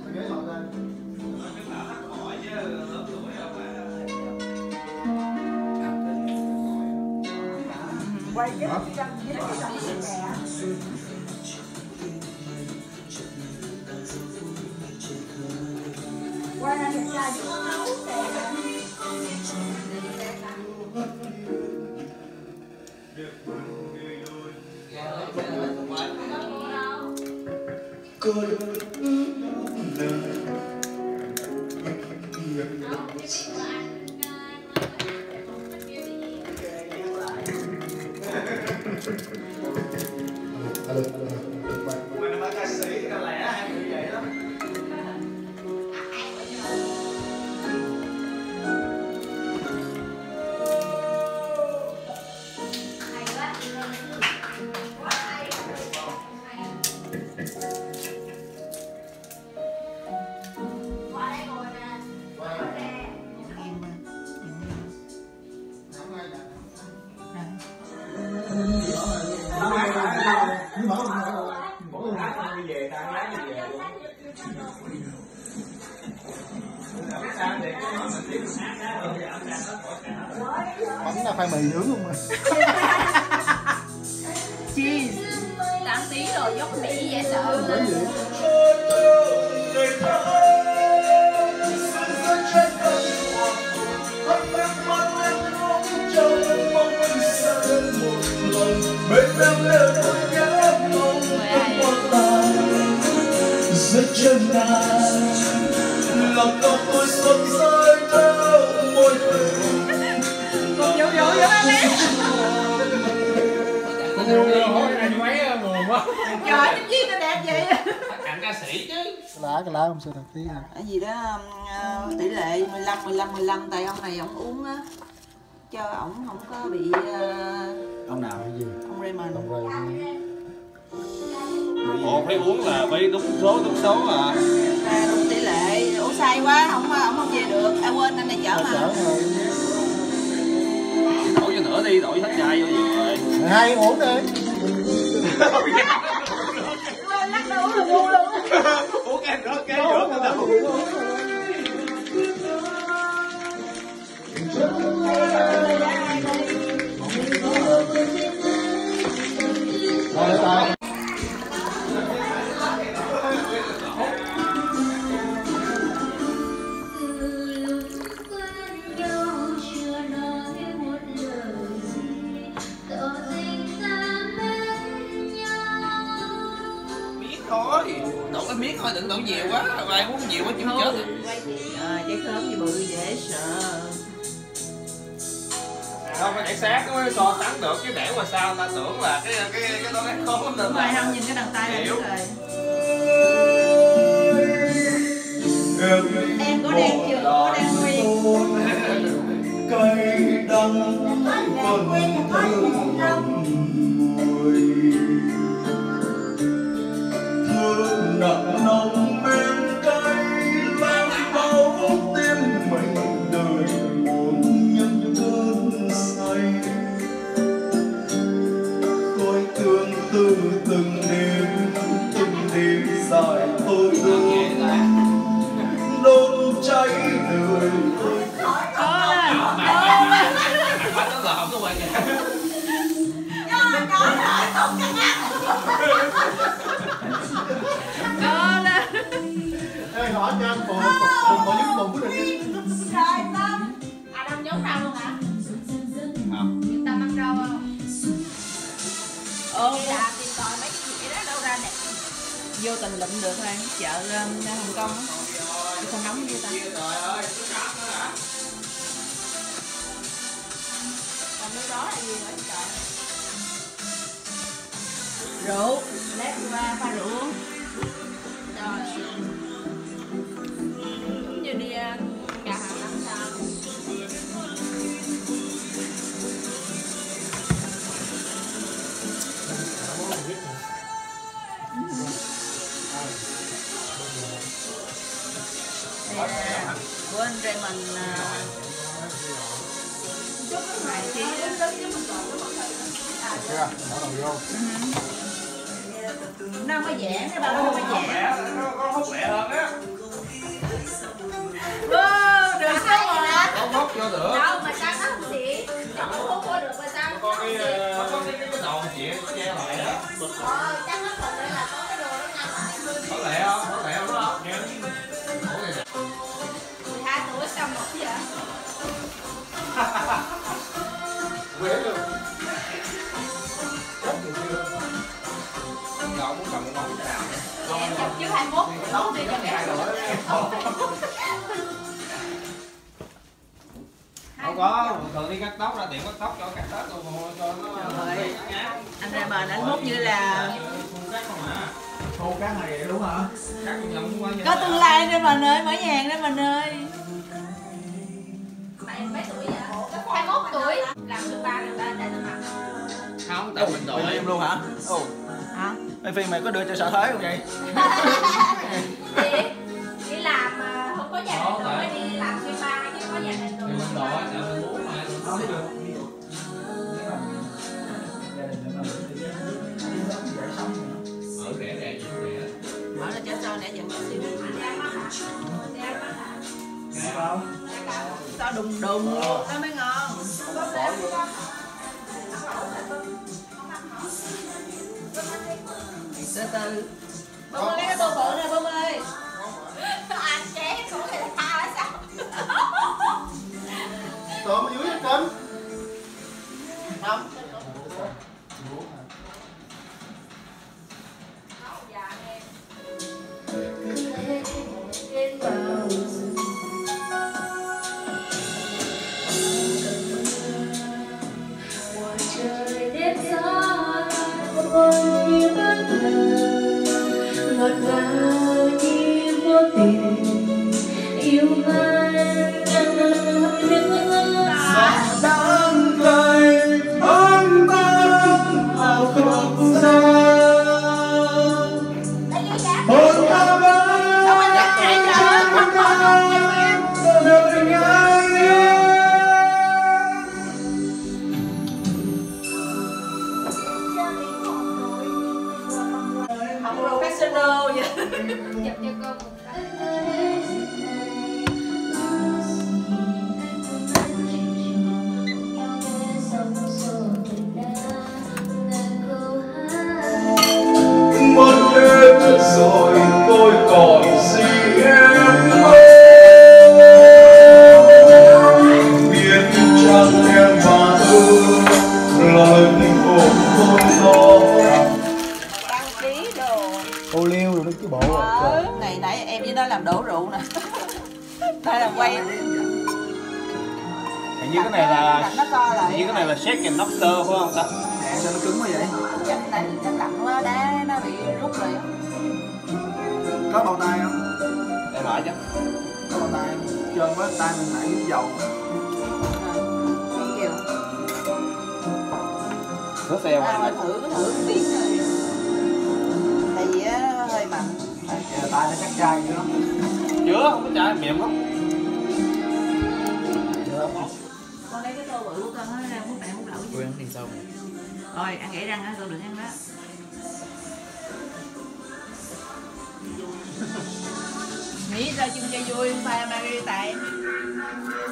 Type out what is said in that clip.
Quay cái tranh với cái tranh nè. Quay ra đẹp trai chứ nó nấu nè. Mình là ca sĩ ca lẻ hay như vậy đó. Bánh là khoai mì nướng không mà. Cheese 8 tiếng rồi giống Mỹ dễ sợ. Rất chân nàng lòng con tôi xuân rơi theo môi thềm. Còn dỗ dỗ dỗ anh em. Hỏi anh mấy nguồn quá. Trời chấm chiên nó đẹp vậy. Anh ca sĩ chứ. Cái lá không sao thật tí. Cái gì đó tỷ lệ 15 tại ông này ông uống á cho ổng không có bị Ông nào hay gì? ông Raymond. Ồ, phải uống là phải đúng số à. Đúng tỷ lệ, uống say quá ổng không về được. À quên anh này chở mà. Đổ cho nữa đi, đổ hết chai vô rồi. Hai uống đi. Lắc nó uống là ngu luôn. Uống em rớt cái rớt người ta. Thôi, đổ cái miếng thôi, đừng đổ nhiều quá, ai uống nhiều quá chịu chết. Trái khóm gì bự dễ sợ. Không phải để sát nó mới so sánh được, chứ để mà sao ta tưởng là cái đó cái khóm lắm. Đúng rồi, không nhìn cái đằng tay là biết rồi. Em có đang chưa? Có đang nguyên. Cây đắng vẫn thơm nồng mùi. Thương nặng nồng bên cây lang máu tim mình đời buồn nhân cơn say. Tôi thương từ từng đêm dài tôi đốt cháy đời tôi. Bánh nó lợm nó quay kìa. Ê, hỏi cho anh còn những cùng của định. Rồi Tâm. À Tâm nhốt rau luôn hả? Tâm ăn rau không? Vậy là tìm tòi mấy cái gì đó đâu ra nè. Vô tình lụm được thôi, chợ Hồng Kông á. Không nóng như ta. Trời ơi, nó cám nữa hả? Còn nước đó là gì nữa trời? Rượu, lát qua pha rượu uống. Trời. Giống như đi gà hàng năm sao? Của anh Raymond này chi Chưa, bỏ đầu vô. nó không có dẻ, cái bao nó không có dẻ. Nó hút lẹ hơn á. tóc thì chắc 2 tuổi. Không có, thường đi cắt tóc ra tiệm cắt tóc cho cắt tóc rồi cho nó. Trời, anh ra bền anh hút như là Cắt không hả? Khô cá này vậy đúng hả? Cắt nhầm qua có tương lai đó mình ơi, mở nhà đó mình ơi. Bạn mấy tuổi vậy? 21 tuổi. Làm được 3 năm để nó mặc. không, tại mình Đổi tuổi em luôn hả? Ồ, Hả? mấy phim mày có đưa cho sở thế không vậy? Đi làm mà không có gia đình rồi đi làm phim ba chứ có gia đình rồi. mình đổi tại mình muốn mà. Không được. Ở rẻ rẻ gì rẻ. Mở ra cho sau nè dần xíu. Anh em á hả? Em á hả? Nghe không? Sao đùng đùng luôn đó mới ngon. Từ từ. Bông ơi, cái tô bự nè Bông ơi. Anh chế của người ta sao? Tôm ở dưới hết cân. Không. Dạ em. Trời đêm gió buồn như bất ngờ, ngọt ngào như vô tình yêu man Đang cười ôm tan vào không gian hôn ta với đời ngang Không professional vậy. Chụp cho cô một cái. một đêm rồi tôi còn gì em biết chăng em mà thương lời tình ôm tôi đó Đăng ký đồ. Ô liu rồi nó cái bộ Này nãy em với nó làm đổ rượu nè. Đây là quay. Hình như cái này là nó co lại. hình như cái này là shake and lobster phải không ta? Sao nó cứng quá vậy? Chắc tại vì chắc lạnh quá đá nó bị rút rồi. Có bao tay không? Để mở chứ. Có bao tay không? Trơn quá, tay mình nãy nước dầu. Kiểu. Sửa xe À, mà. thử tiếng rồi. Tại vì á hơi mặn. Kìa tay nó chắc chai dữ lắm. Chưa, không có chai mềm lắm. Con lấy cái tô bự của con nó ra múc mẹ múc lẩu. Quen thì sao? Rồi ăn gãy răng á, con đừng ăn đó. Nghĩ ra chung cho vui, pha margarita.